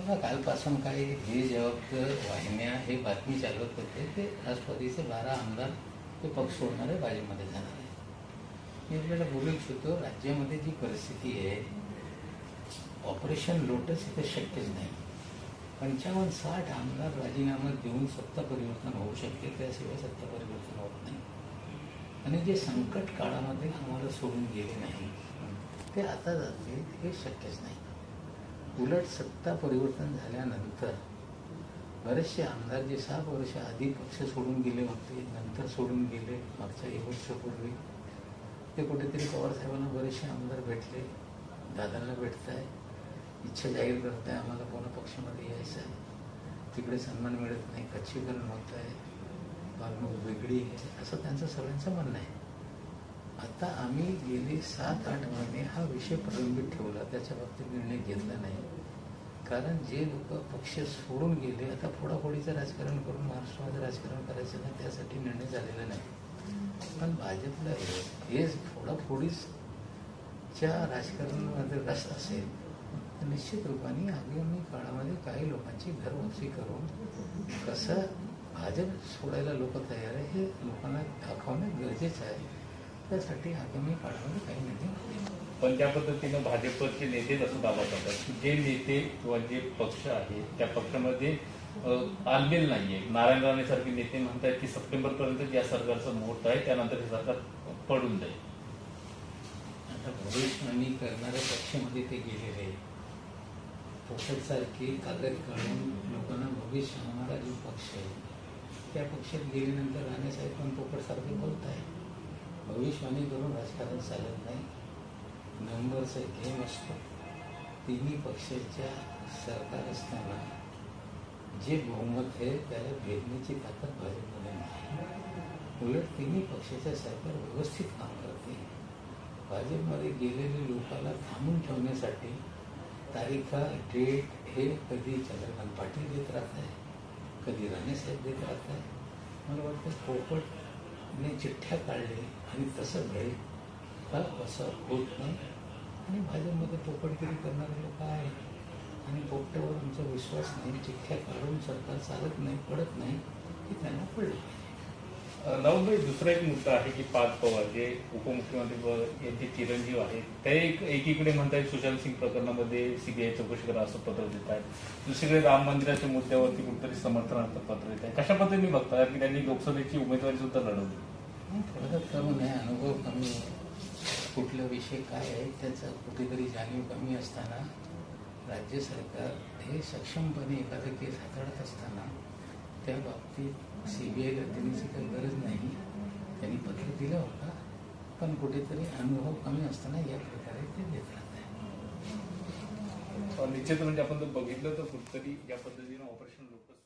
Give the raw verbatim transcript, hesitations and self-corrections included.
बघा, कालपासून काही हे जबाबदार वाहिन्या हे बातमी चालवत होते ते राष्ट्रवादीचे बारा आमदार ते पक्ष सोडणारे भाजपमध्ये जाणार आहे. मी आपल्याला बोलू इच्छितो, राज्यामध्ये जी परिस्थिती आहे, ऑपरेशन लोटस इथे शक्यच नाही. पंचावन्न साठ आमदार राजीनामा देऊन सत्ता परिवर्तन होऊ शकते, त्याशिवाय सत्ता परिवर्तन होत नाही. आणि जे संकट काळामध्ये आम्हाला सोडून गेले नाही ते आता जाते हे शक्यच नाही. उलट सत्ता परिवर्तन झाल्यानंतर बरेचसे आमदार जे सहा वर्ष आधी पक्ष सोडून गेले होते, नंतर सोडून गेले मागच्या एक वर्षापूर्वी, ते कुठेतरी पवारसाहेबांना बरेचसे आमदार भेटले, दादांना भेटत आहे, इच्छा जाहीर करत आहे आम्हाला पुन्हा पक्षामध्ये यायचं आहे. तिकडे सन्मान मिळत नाही, कच्चीकरण होत आहे, वागणूक वेगळी आहे, असं त्यांचं सगळ्यांचं म्हणणं आहे. आता आम्ही गेले सात आठ महिने हा विषय प्रलंबित ठेवला, त्याच्या बाबतीत निर्णय घेतला नाही. कारण जे लोक पक्ष सोडून गेले आता फोडाफोडीचं राजकारण करून महाराष्ट्रामध्ये राजकारण करायचं नाही, त्यासाठी निर्णय झालेला नाही. पण भाजपला हे फोडाफोडीच्या राजकारणामध्ये रस असेल तर निश्चित रूपाने आगामी काळामध्ये काही लोकांची घरवापसी करून कसं भाजप सोडायला लोक तयार आहे हे लोकांना दाखवणं गरजेचं आहे. त्यासाठी आगामी काळामध्ये काही निर्णय. पण त्या पद्धतीनं भाजपचे नेते असं दावा करतात की जे नेते किंवा जे पक्ष आहे त्या पक्षामध्ये तालमेल नाहीये. नारायण राणे सारखे नेते म्हणतात की सप्टेंबर पर्यंत या सरकारचं मुहूर्त आहे, त्यानंतर हे सरकार पडून जाईल. आता भविष्यवाणी करणाऱ्या पक्षामध्ये ते गेलेले पोपटसारखे कागद काढून लोकांना भविष्य सांगणारा जो पक्ष आहे त्या पक्षात गेल्यानंतर राणेसाहेब पण पोपटसारखे बोलत आहे. भविष्यवाणी करून राजकारण चालत नाही. नंबरचा गेम असतो. तिन्ही पक्षाच्या सरकार असताना जे बहुमत आहे त्याला भेदण्याची ताकद भाजपमध्ये नाही. उलट तिन्ही पक्षाच्या सरकार व्यवस्थित काम करते. भाजपमध्ये गेलेल्या लोकांना थांबून ठेवण्यासाठी तारीखा डेट हे कधी चंद्रकांत पाटील देत राहत आहे, कधी राणेसाहेब देत राहत आहे. मला वाटतं पोपटने चिठ्ठ्या काढले आणि तसं घडेल का असं होत नाही. आणि भाजपमध्ये पोपटगिरी करणारे लोक आहेत आणि पोपट्यावर आमचा विश्वास नाही. चिठ्ठ्या काढून सरकार चालत नाही, पडत नाही की त्यांना पडलं. नवभाई, दुसरा एक मुद्दा आहे की पार्थ पवार जे उपमुख्यमंत्री यांचे चिरंजीव आहेत, ते एक एकीकडे म्हणतात सुशांत सिंग प्रकरणामध्ये सीबीआय चौकशी करा असं पत्र देत आहेत, दुसरीकडे राम मंदिराच्या मुद्द्यावरती कुठेतरी समर्थनार्थ पत्र देत आहे. कशा पद्धतीने बघता की त्यांनी लोकसभेची उमेदवारी सुद्धा लढवली? थोडं कमी आहे, अनुभव कमी आहे, कुठला विषय काय आहे त्याचा कुठेतरी जाणीव कमी असताना राज्य सरकार हे सक्षमपणे एखादा केस हाताळत असताना त्या बाबतीत सीबीआयला देण्याची काही गरज नाही. त्यांनी पत्र दिलं होता, पण कुठेतरी अनुभव कमी असताना या प्रकारे ते देत राहत आहे. निश्चित म्हणजे आपण जर बघितलं तर कुठेतरी या पद्धतीनं ऑपरेशन लोक